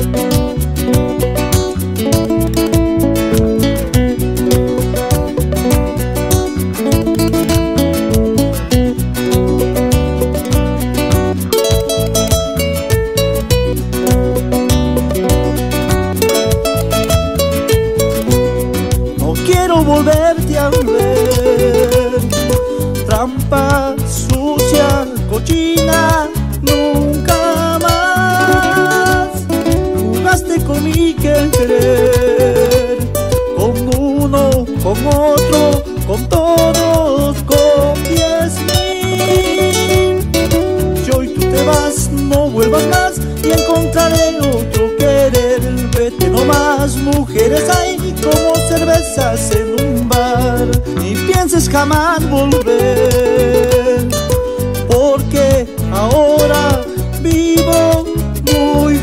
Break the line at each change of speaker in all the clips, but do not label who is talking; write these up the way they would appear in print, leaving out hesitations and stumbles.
Quiero volverte a ver, trampa sucia, cochina, nunca más. Jugaste con mi querer, con uno, con otro, con todos, con 10.000. Si hoy tú te vas, no vuelvas más y encontraré otro querer. Vete nomás, mujeres hay como cervezas en un bar, ni pienses jamás volver, porque ahora vivo muy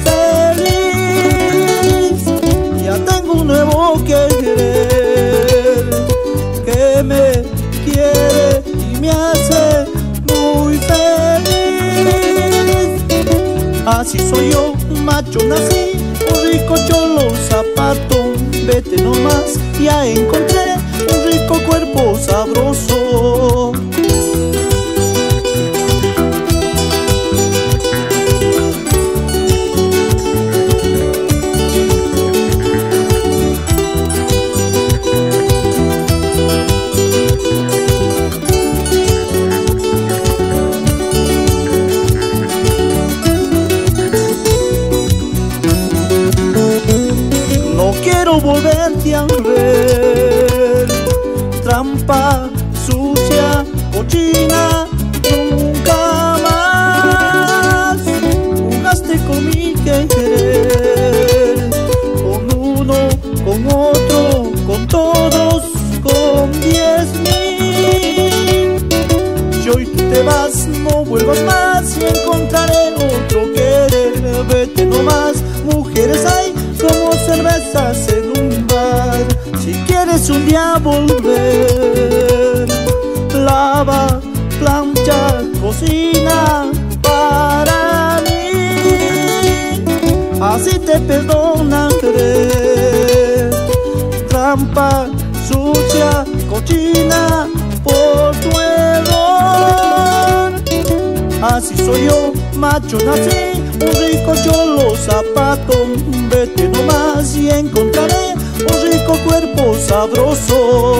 feliz. Ya tengo un nuevo querer que me quiere y me hace muy feliz. Así soy yo, macho nací, un rico cholo zapato. Vete nomás, ya encontré un rico cuerpo sabroso. Quiero volverte a ver, trampa sucia, cochina, nunca más. Jugaste con mi querer, con uno, con otro, con todos, con 10.000. Si hoy tú te vas, no vuelvas más y encontraré otro querer. Vete nomás, mujeres hay como cervezas en un bar. Si quieres un día volver, lava, plancha, cocina para mí. Así te perdonaré, trampa sucia, cochina, por tu error. Así soy yo, macho nací, un rico cholo zapato. Vete nomás y encontraré un rico cuerpo sabroso.